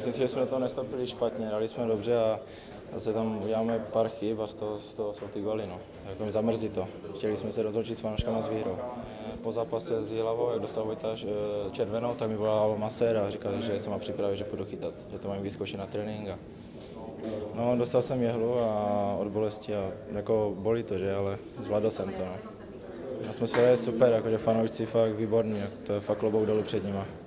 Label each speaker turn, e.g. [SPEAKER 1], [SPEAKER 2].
[SPEAKER 1] myslím si, že jsme do toho nestoupili špatně, dali jsme dobře a zase tam uděláme pár chyb a z toho jsou ty góly. No. Jako mi zamrzí to. Chtěli jsme se rozloučit s fanouškama s výhrou. Po zápase s Jihlavou, jak dostal Vojtař červenou, tak mi volal masér a říkal, že se má připravit, že půjdu chytat, že to mám vyzkoušet na trénink. No, dostal jsem jehlu a od bolesti a jako bolí to, že, ale zvládl jsem to. No. Atmosféra je super, jakože fanoušci fakt výborní, to je fakt klobouk dolů před nima.